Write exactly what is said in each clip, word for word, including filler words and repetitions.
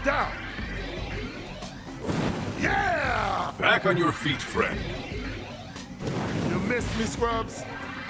down. Yeah! Back on your feet, friend. You missed me, scrubs.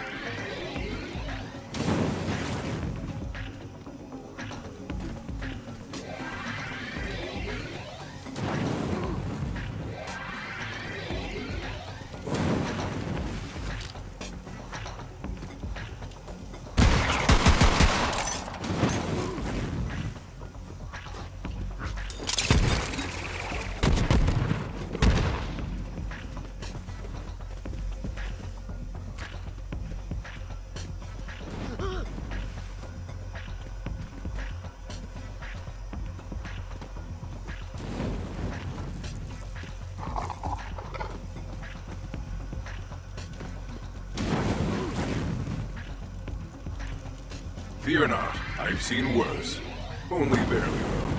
Fear not, I've seen worse. Only barely, though.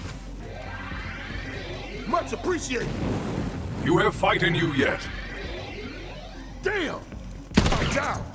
Much appreciated. You have fight in you yet. Damn! I'm down.